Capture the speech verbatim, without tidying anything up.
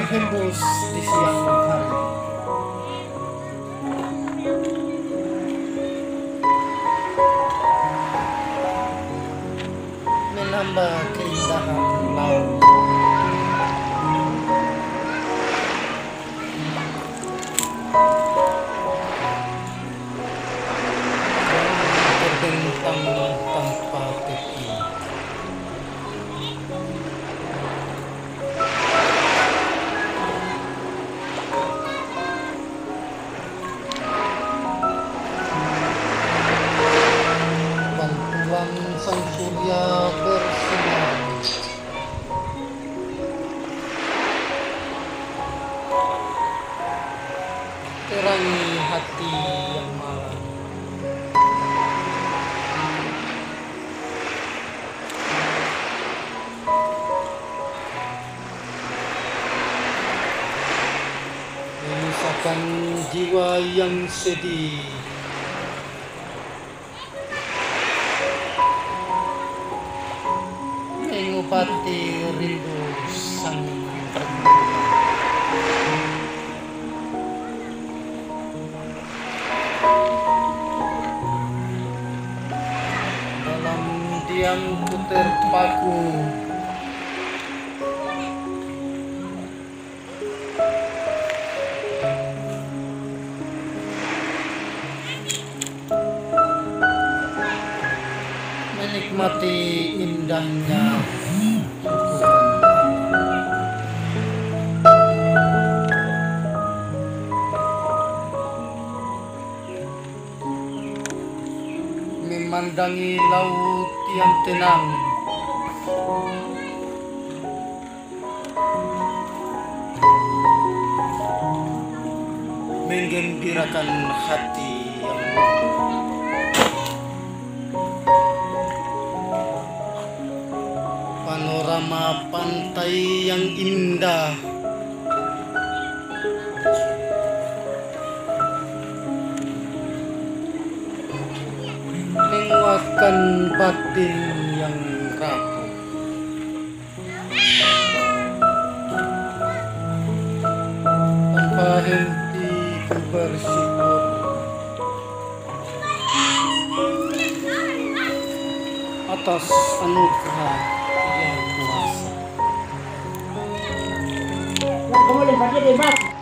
menghembus di siang hari. Menambah keindahan laut. Terbentang tanpa tepi. Bantuan sang surya bersinar. Terangi hati yang malam. Memisahkan jiwa yang sedih. Mengobati rindu sang rembulan. Dalam diamku terpaku. Menikmati indahnya memandangi laut yang tenang. Menggembirakan hati yang panorama pantai yang indah. Menguatkan batin yang rapuh. Tanpa henti ku bersyukur atas anugerah yang kuasa. Kamu lihat dia, Mas.